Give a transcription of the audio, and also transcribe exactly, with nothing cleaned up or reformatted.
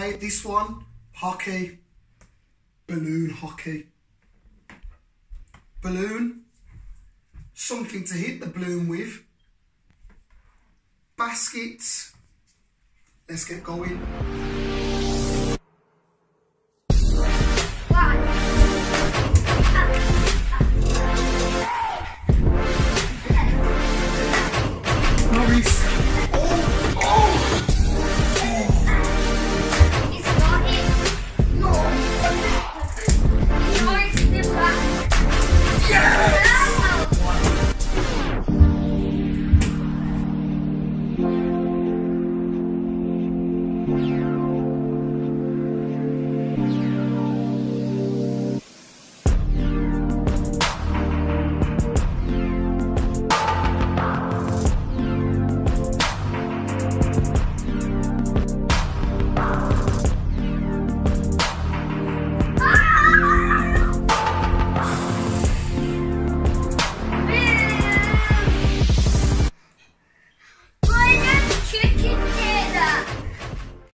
Okay, this one, hockey, balloon hockey. Balloon, something to hit the balloon with. Baskets, let's get going.